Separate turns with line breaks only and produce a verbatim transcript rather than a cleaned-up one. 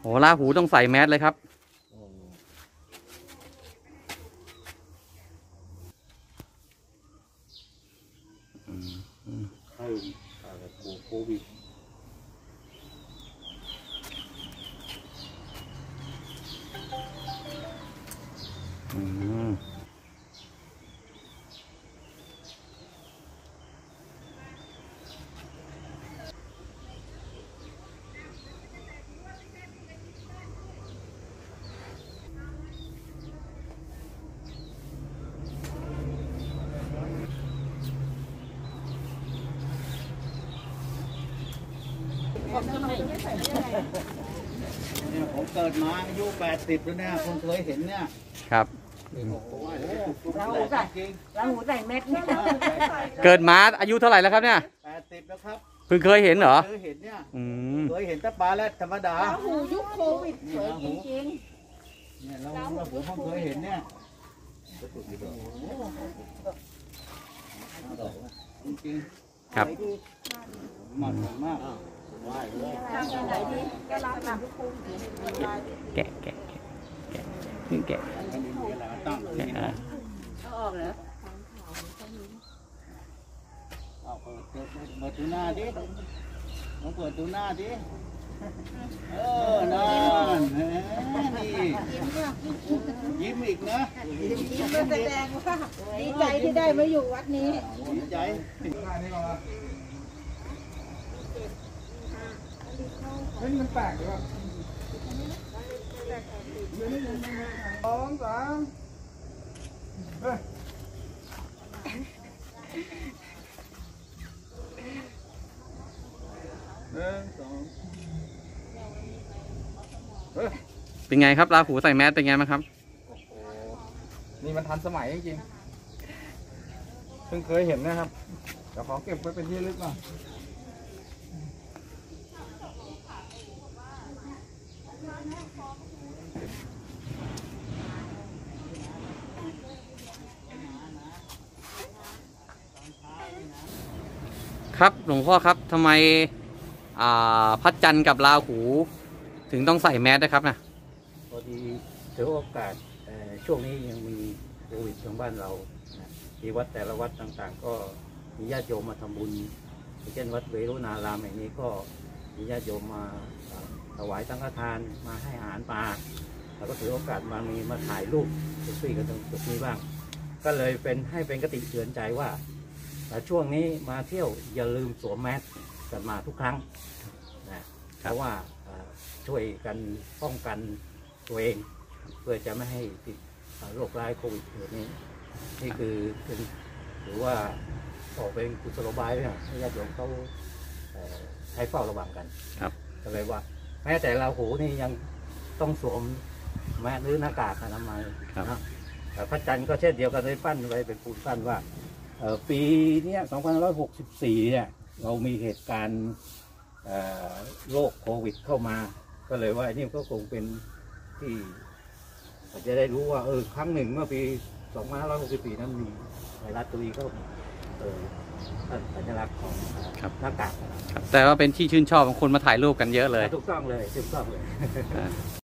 โอ้ราหูต้องใส่แมสเลยครับ
ให้โควิด
อืม
เนี่ยผมเกิดมาอายุแปดสิบแล้วเนี่ยเพิ่งเคยเห็นเนี่ย
ครับ
เราหูใส่เราหูใส่เม็ดเนี่ย
เกิดมาอายุเท่าไหร่แล้วครับเนี่ย
แปดสิบแล้วครับ
เพิ่งเคยเห็นเหรอ
เคยเห็นเนี่ย
อืม
เคยเห็นแต่ปลาแล้วธรรมดา
เราหูยุคโควิดสวยจริง
ๆเนี่ยเราเราผมเพิ่งเคยเห็นเนี่ยจริงๆ
ครับ
มันมาก
ไหนดีก็รับนะทุกคน
แกะแกะแกะแกะแกะแกะอ่ะ
เขาออกเหรอ
เอาเปิดเปิดเปิดดูหน้าดิลองเปิดดูหน้าดิเออนั่นนี่ยิ้มอีกนะ
ยิ้มแสดงว่าดีใจที่ได้มาอยู่วัดนี้
ดีใจ
เฮ้ยมันแปลกเลยว่ะสองสามเฮ้ยหนึ่งสองเฮ้ย
เป็นไงครับราหูใส่แมสเป็นไงบ้างครับ
นี่มันทันสมัยจริงๆเพิ่งเคยเห็นนะครับเดี๋ยวขอเก็บไว้เป็นที่ลึกหน่อย
ครับหลวงพ่อครับทำไมพระจันทร์กับราหูถึงต้องใส่แมสนะครับนะ
พอดีถือโอกาสช่วงนี้ยังมีโควิดทางบ้านเราที่วัดแต่ละวัดต่างๆก็มีญาติโยมมาทำบุญเช่นวัดเวรุณารามแห่งนี้ก็มีญาติโยมมาถวายสังฆทานมาให้อาหารปลาแล้วก็ถือโอกาสมามีมาถ่ายรูปเซลฟี่กันตรงจุดนี้บ้างก็เลยเป็นให้เป็นคติเตือนใจว่าช่วงนี้มาเที่ยวอย่าลืมสวมแมสกันมาทุกครั้งนะเพราะว่าช่วยกันป้องกันตัวเองเพื่อจะไม่ให้ติดโรคร้ายโควิดแบบนี้นี่คือเป็นหรือว่าออกเป็นกุศโลบายเนี่ยให้ญาติโยมเขาให้เฝ้าระวังกัน
ครับ
ก็เลยว่าแม้แต่ราหูนี่ยังต้องสวมแมสหรือหน้ากากอนามัยนะแต่พระจันทร์ก็เช่นเดียวกันเลยปั้นไว้เป็นปูนปั้นว่าปีนี้สองพันห้าร้อยหกสิบสี่เนี่ยเรามีเหตุการณ์โรคโควิดเข้ามาก็เลยว่านี่ก็คงเป็นที่จะได้รู้ว่าเออครั้งหนึ่งเมื่อปีสองพันห้าร้อยหกสิบสี่นั้นมีไวรัสตัวนี้ก็เออสัญลักษณ์ของหน้ากาก
แต่ว่าเป็นที่ชื่นชอบของคนมาถ่ายรูปกันเยอะเลย
ถูกต้องเลยถูกต้องเลย